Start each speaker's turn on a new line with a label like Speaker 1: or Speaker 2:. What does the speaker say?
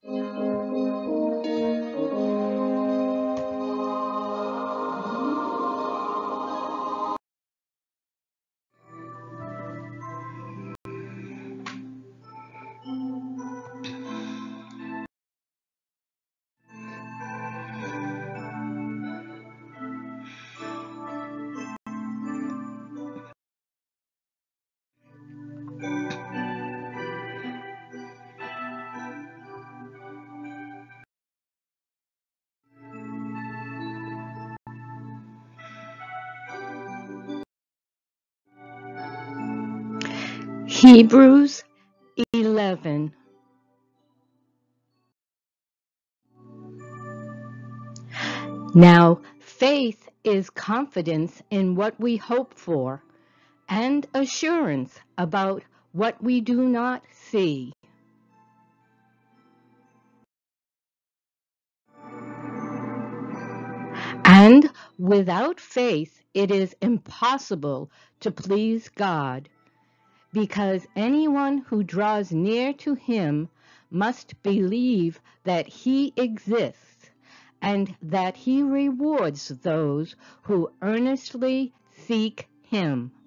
Speaker 1: Hebrews 11. Now, faith is confidence in what we hope for and assurance about what we do not see. And without faith, it is impossible to please God, because anyone who draws near to him must believe that he exists and that he rewards those who earnestly seek him.